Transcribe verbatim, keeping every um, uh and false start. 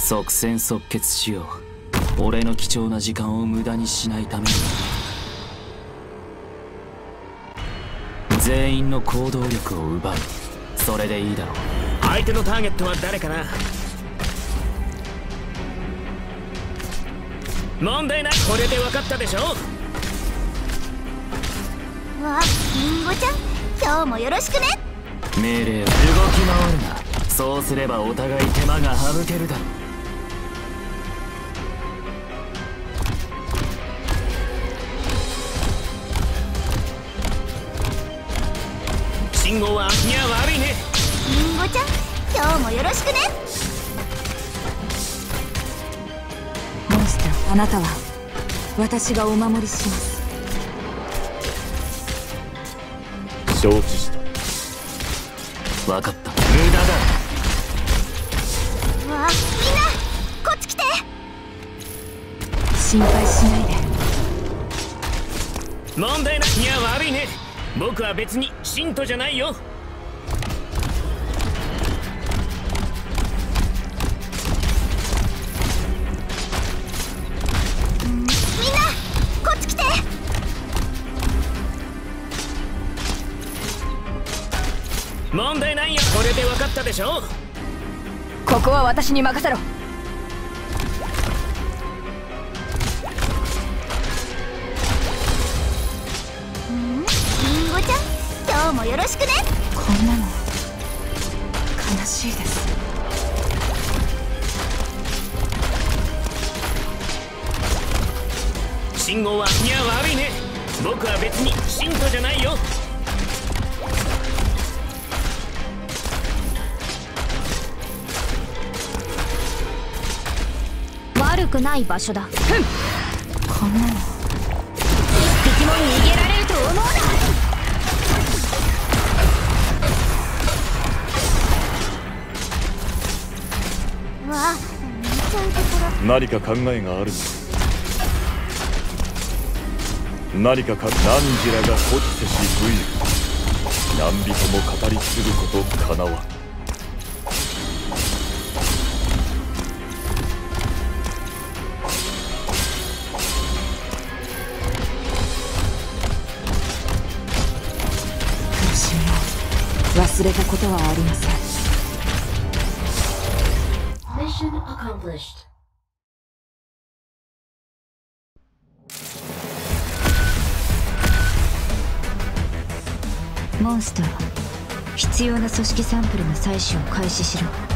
即戦即決しよう。俺の貴重な時間を無駄にしないために。全員の行動力を奪う。それでいいだろう。 相手のターゲットは誰かな。問題ない。これで分かったでしょ。 わあ、リンゴちゃん、今日もよろしくね。 命令は動き回るな。そうすればお互い手間が省けるだろう。 信号はにゃ悪いね。 リンゴちゃん、今日もよろしくね。 モンスター、あなたは私がお守りします。 承知した。 分かった。無駄だ。 わあ、みんなこっち来て。 心配しないで。 問題ない。にゃ悪いね。僕は別に信徒じゃないよ。 みんなこっち来て。 問題ないよ。これで分かったでしょ。 ここは私に任せろ。 リンゴちゃん、今日もよろしくね。 こんなの悲しいです。 信号はにゃ悪いね。僕は別に信徒じゃないよ。 悪くない場所だ。ふん、 こんなの一匹も逃げられると思うな。わあ、見ちゃうところ。 何か考えがあるのか。何かか何時らがホッセしブイ何人も語り継ぐことかなわ。 苦しみを忘れたことはありません。 Mission accomplished. モンスター、必要な組織サンプルの採取を開始しろ。